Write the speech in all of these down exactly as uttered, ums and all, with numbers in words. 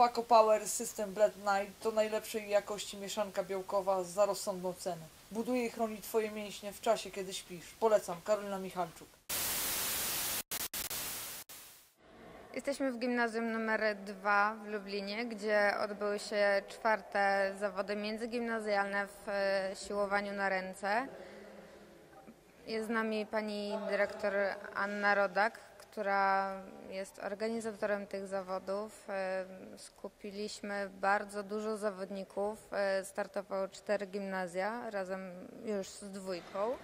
Paco Power System Blend Night to najlepszej jakości mieszanka białkowa za rozsądną cenę. Buduje i chroni Twoje mięśnie w czasie, kiedy śpisz. Polecam. Karolina Michalczuk. Jesteśmy w gimnazjum numer dwa w Lublinie, gdzie odbyły się czwarte zawody międzygimnazjalne w siłowaniu na ręce. Jest z nami pani dyrektor Anna Rodak, która jest organizatorem tych zawodów. Skupiliśmy bardzo dużo zawodników. Startowało cztery gimnazja razem już z dwójką.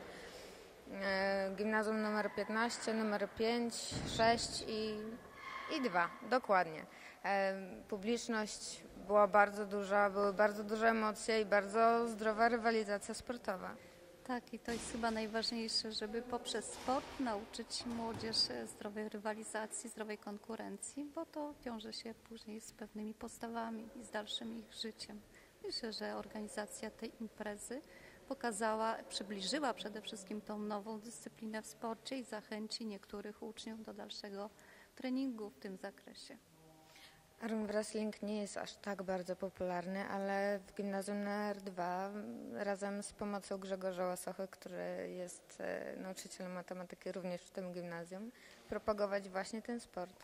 Gimnazjum numer piętnaście, numer pięć, sześć i I dwa, dokładnie. Publiczność była bardzo duża, były bardzo duże emocje i bardzo zdrowa rywalizacja sportowa. Tak, i to jest chyba najważniejsze, żeby poprzez sport nauczyć młodzież zdrowej rywalizacji, zdrowej konkurencji, bo to wiąże się później z pewnymi postawami i z dalszym ich życiem. Myślę, że organizacja tej imprezy pokazała, przybliżyła przede wszystkim tą nową dyscyplinę w sporcie i zachęci niektórych uczniów do dalszego treningu w tym zakresie. Arm wrestling nie jest aż tak bardzo popularny, ale w gimnazjum numer dwa razem z pomocą Grzegorza Łasochy, który jest nauczycielem matematyki również w tym gimnazjum, propagować właśnie ten sport.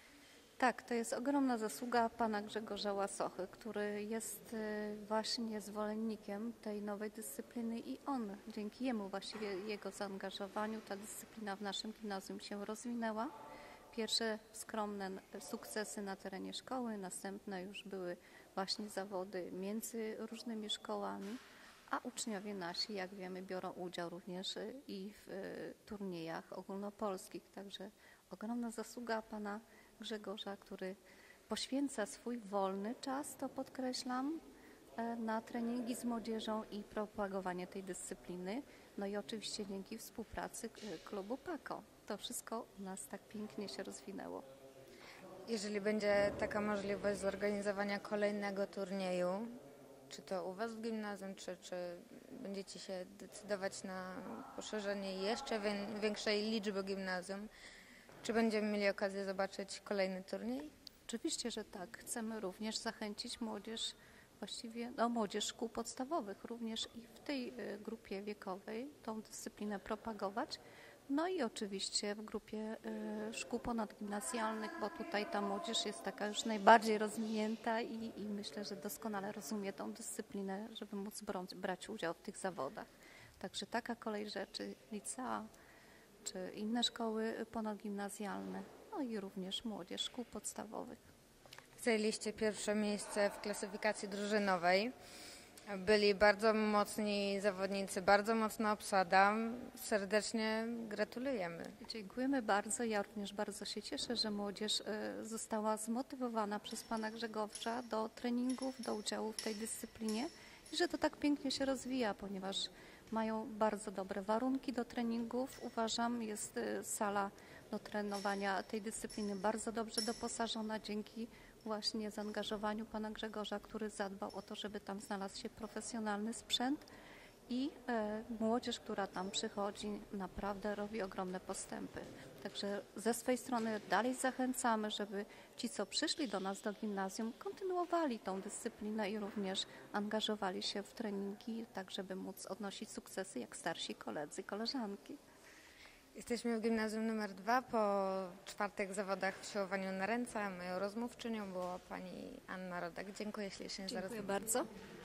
Tak, to jest ogromna zasługa pana Grzegorza Łasochy, który jest właśnie zwolennikiem tej nowej dyscypliny i on, dzięki jemu właściwie jego zaangażowaniu, ta dyscyplina w naszym gimnazjum się rozwinęła. Pierwsze skromne sukcesy na terenie szkoły, następne już były właśnie zawody między różnymi szkołami, a uczniowie nasi, jak wiemy, biorą udział również i w turniejach ogólnopolskich. Także ogromna zasługa pana Grzegorza, który poświęca swój wolny czas, to podkreślam, na treningi z młodzieżą i propagowanie tej dyscypliny. No i oczywiście dzięki współpracy klubu Paco. To wszystko u nas tak pięknie się rozwinęło. Jeżeli będzie taka możliwość zorganizowania kolejnego turnieju, czy to u Was w gimnazjum, czy, czy będziecie się decydować na poszerzenie jeszcze większej liczby gimnazjum, czy będziemy mieli okazję zobaczyć kolejny turniej? Oczywiście, że tak. Chcemy również zachęcić młodzież, właściwie no, młodzież szkół podstawowych, również i w tej grupie wiekowej tą dyscyplinę propagować. No i oczywiście w grupie y, szkół ponadgimnazjalnych, bo tutaj ta młodzież jest taka już najbardziej rozwinięta i, i myślę, że doskonale rozumie tą dyscyplinę, żeby móc brać, brać udział w tych zawodach. Także taka kolej rzeczy, licea czy inne szkoły ponadgimnazjalne, no i również młodzież szkół podstawowych. Zajęliście pierwsze miejsce w klasyfikacji drużynowej. Byli bardzo mocni zawodnicy, bardzo mocna obsada. Serdecznie gratulujemy. Dziękujemy bardzo. Ja również bardzo się cieszę, że młodzież została zmotywowana przez pana Grzegorza do treningów, do udziału w tej dyscyplinie i że to tak pięknie się rozwija, ponieważ mają bardzo dobre warunki do treningów. Uważam, jest sala do trenowania tej dyscypliny bardzo dobrze doposażona dzięki właśnie zaangażowaniu pana Grzegorza, który zadbał o to, żeby tam znalazł się profesjonalny sprzęt i e, młodzież, która tam przychodzi, naprawdę robi ogromne postępy. Także ze swojej strony dalej zachęcamy, żeby ci, co przyszli do nas do gimnazjum, kontynuowali tą dyscyplinę i również angażowali się w treningi, tak żeby móc odnosić sukcesy jak starsi koledzy, koleżanki. Jesteśmy w gimnazjum numer dwa po czwartych zawodach w siłowaniu na ręce. Moją rozmówczynią była pani Anna Rodak. Dziękuję ślicznie za rozmowę. Dziękuję bardzo.